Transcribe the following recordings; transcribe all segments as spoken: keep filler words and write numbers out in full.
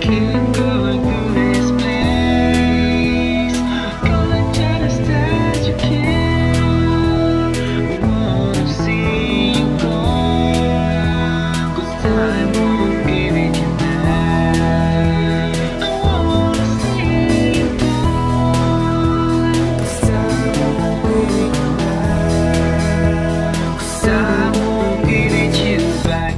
Keep going through this place. Gonna try to stand you can. We wanna see you gone, 'cause time won't give it you back. I wanna see you gone, 'cause time won't give it you back. 'Cause time won't give it you back.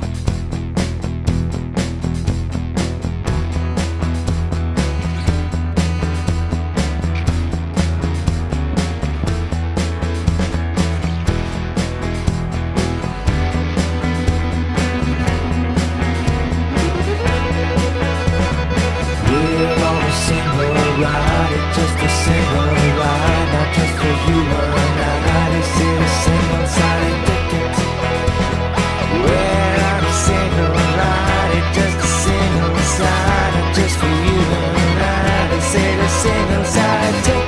We're on a single ride, it's just a single ride, not just for you and I. This is a single-sided ticket. We're on a single ride, it's just a single side, not just for you and I. This is a single-sided ticket.